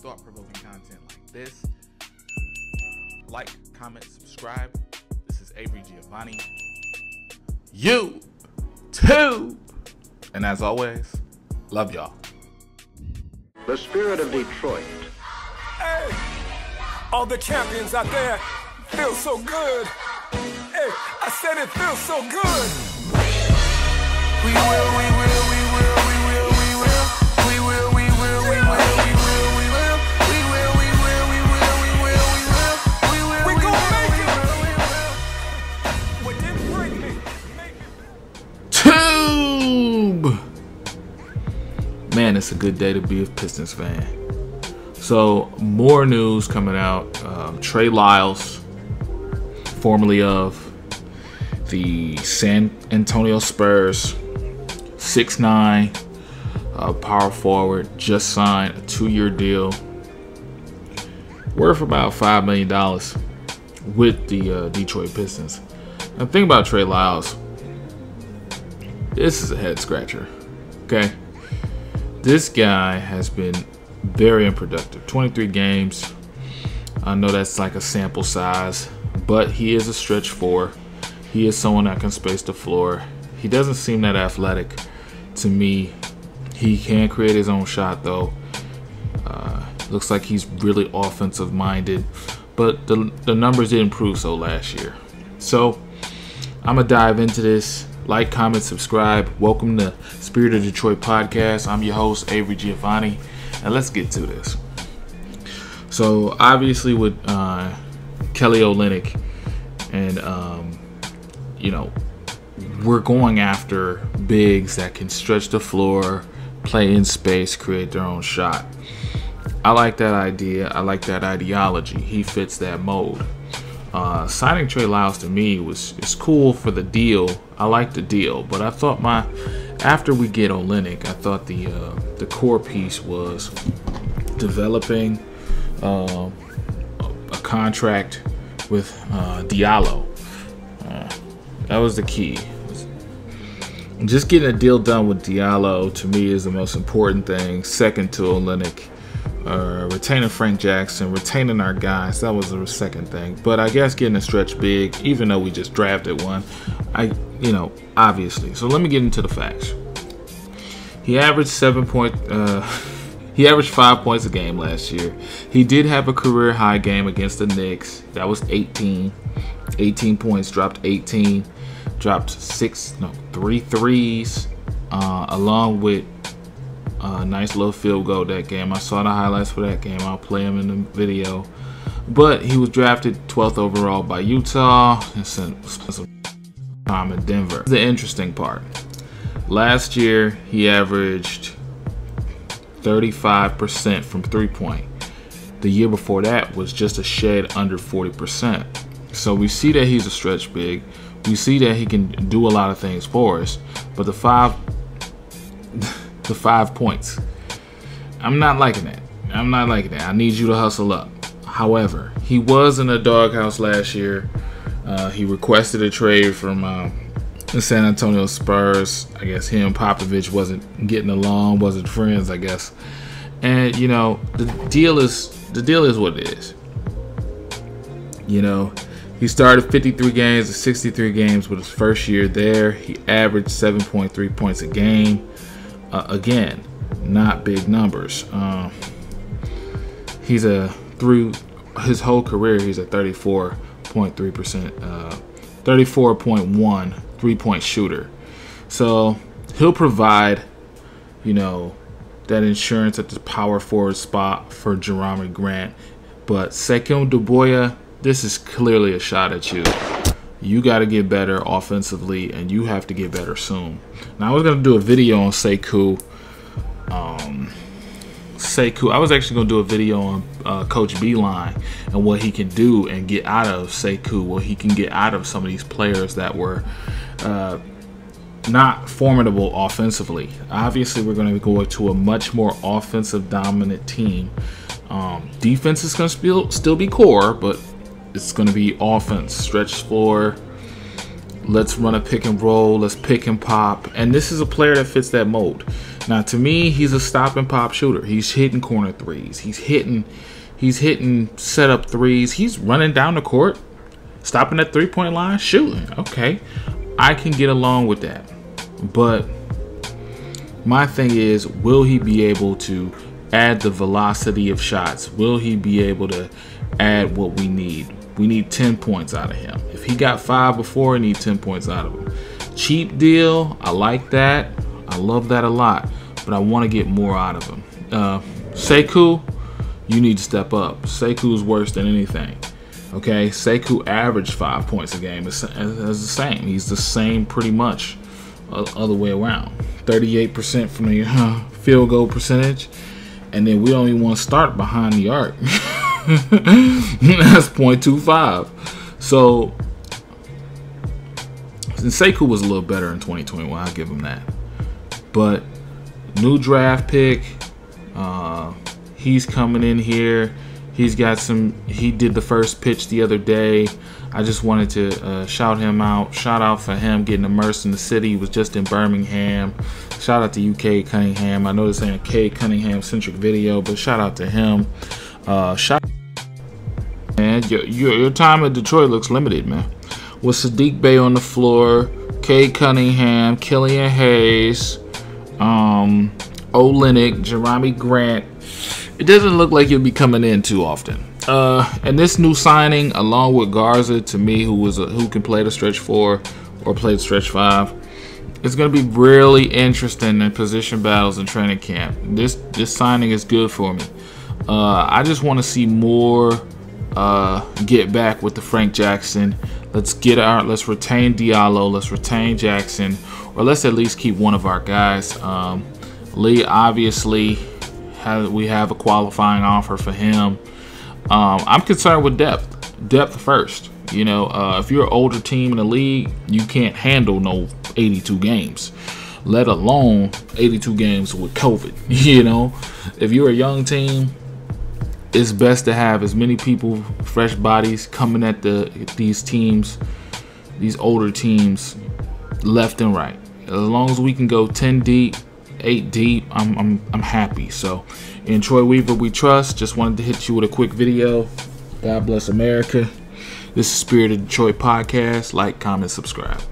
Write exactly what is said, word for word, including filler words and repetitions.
thought-provoking content like this. Like, comment, subscribe. This is Avery Giovanni. You too. And as always, love y'all. The spirit of Detroit. Hey, all the champions out there feel so good. Hey, I said it feels so good. We will, we will, we will, we will, we will, we will, we will, we will, we will, we will, we will, we will, we will, we will, we will, we gonna make it. What didn't break me, make it. Tube. Man, it's a good day to be a Pistons fan. So, more news coming out. Um, Trey Lyles, formerly of the San Antonio Spurs, six nine, uh, power forward, just signed a two-year deal worth about five million dollars with the uh, Detroit Pistons. Now, think about Trey Lyles. This is a head-scratcher, okay? This guy has been very unproductive. twenty-three games. I know that's like a sample size, but he is a stretch four. He is someone that can space the floor. He doesn't seem that athletic to me. He can create his own shot though. Uh, looks like he's really offensive minded, but the, the numbers didn't prove so last year. So I'm gonna dive into this. Like, comment, subscribe. Welcome to Spirit of Detroit podcast. I'm your host, Avery Giovanni, and let's get to this. So, obviously, with uh, Kelly Olynyk, and um, you know, we're going after bigs that can stretch the floor, play in space, create their own shot. I like that idea. I like that ideology. He fits that mold. Uh, signing Trey Lyles to me was is cool for the deal. I like the deal, but I thought my after we get Olynyk, I thought the uh, the core piece was developing uh, a contract with uh, Diallo. Uh, that was the key. Just getting a deal done with Diallo to me is the most important thing. Second to Olynyk. Uh, retaining Frank Jackson, retaining our guys, that was the second thing. But I guess getting a stretch big, even though we just drafted one, I, you know, obviously. So let me get into the facts. He averaged seven point, uh, he averaged five points a game last year. He did have a career high game against the Knicks. That was eighteen, eighteen points, dropped eighteen, dropped six, no, three threes, uh, along with a uh, nice little field goal that game. I saw the highlights for that game. I'll play him in the video. But he was drafted twelfth overall by Utah and spent some time in Denver. The interesting part. Last year, he averaged thirty-five percent from three-point. The year before that was just a shade under forty percent. So we see that he's a stretch big. We see that he can do a lot of things for us. But the five... The five points. I'm not liking that. I'm not liking that. I need you to hustle up. However, he was in the doghouse last year. Uh, he requested a trade from uh, the San Antonio Spurs. I guess him and Popovich wasn't getting along, wasn't friends, I guess. And you know, the deal is the deal is what it is. You know, he started fifty-three games to sixty-three games with his first year there. He averaged seven point three points a game. Uh, again, not big numbers. Um, he's a through his whole career, he's a thirty-four point three percent, uh, thirty-four point one three-point shooter. So he'll provide, you know, that insurance at the power forward spot for Jerami Grant. But Sekou Doumbouya, this is clearly a shot at you. You got to get better offensively, and you have to get better soon. Now, I was going to do a video on Sekou. Um, Sekou. I was actually going to do a video on uh, Coach Beilein and what he can do and get out of Sekou, what he can get out of some of these players that were uh, not formidable offensively. Obviously, we're going to go to a much more offensive dominant team. Um, defense is going to still, still be core, but it's going to be offense, stretch floor. Let's run a pick and roll. Let's pick and pop. And this is a player that fits that mold. Now, to me, he's a stop and pop shooter. He's hitting corner threes. He's hitting, he's hitting setup threes. He's running down the court, stopping at three point line, shooting. Okay, I can get along with that. But my thing is, will he be able to add the velocity of shots? Will he be able to add what we need? We need ten points out of him. If he got five before, I need ten points out of him. Cheap deal. I like that. I love that a lot. But I want to get more out of him. Uh, Sekou, you need to step up. Sekou's worse than anything. Okay, Sekou averaged five points a game. It's, it's the same. He's the same pretty much uh, other way around. thirty-eight percent from the uh, field goal percentage. And then we only want to start behind the arc. That's point two five. So, since Sekou was a little better in twenty twenty-one, I'll give him that. But new draft pick, uh, he's coming in here. He's got some. He did the first pitch the other day. I just wanted to uh, shout him out. Shout out for him getting immersed in the city. He was just in Birmingham. Shout out to U K Cunningham. I know this ain't a K Cunningham centric video, but shout out to him. Uh, shout. Man, your, your your time at Detroit looks limited, man. With Sadiq Bey on the floor, K Cunningham, Killian Hayes, um, Olynyk, Jeremy Grant. It doesn't look like you'll be coming in too often. Uh, and this new signing, along with Garza, to me, who was a, who can play the stretch four or play the stretch five, it's going to be really interesting in position battles in training camp. This this signing is good for me. Uh, I just want to see more. Uh, get back with the Frank Jackson. Let's get our. Let's retain Diallo. Let's retain Jackson, or let's at least keep one of our guys. Um, Lee, obviously, have, we have a qualifying offer for him. Um, I'm concerned with depth. Depth first. You know, uh, if you're an older team in the league, you can't handle no eighty-two games, let alone eighty-two games with COVID. You know, if you're a young team, it's best to have as many people, fresh bodies coming at the these teams, these older teams, left and right. As long as we can go ten deep, eight deep, I'm I'm I'm happy. So, in Troy Weaver we trust. Just wanted to hit you with a quick video. God bless America. This is Spirit of Detroit Podcast. Like, comment, subscribe.